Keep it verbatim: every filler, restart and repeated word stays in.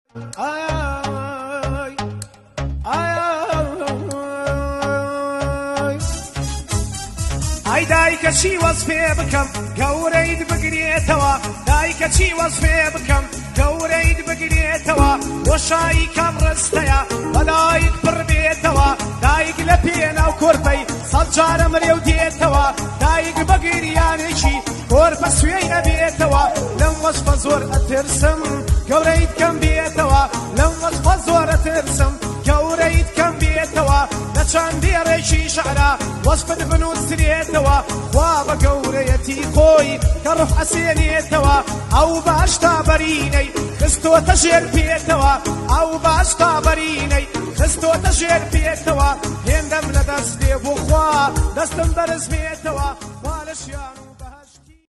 ئای ئای ئای دایکە چی وەز پێ بکەم گەورەیت بگرێتەوە دایکە چی وەز پێ بکەم گەورەیت بگرێتەوە وەشایی کام ڕستەیە بەلایت پڕ بێتەوە دایک لە پێناو کۆرپەی سەد جارە مرێو دێتەوە دایک بەگریانێکی کۆرپە سوێی نەبێتەوە لەم وەسفە زۆر ئەترسم گەورەیت کەم بێتەوە لەم وەسفە زۆر ئەترسم گەورەیت کەم بێتەوە لە چەند دێڕێکی شەعرا وەسفت بنووسرێتەوە خوا بە گەورەیەتی خۆی کە ڕوح ئەسێنێتەوە ئەو باشتا بەرینەی خستۆتە ژێر پێتەوە ئەو باشتا بەرینەی خستۆتە ژێر پێتەوە هێندەم لە دەست لێ بۆ خوا دەستم بەرزمێتەوە وا لە شیان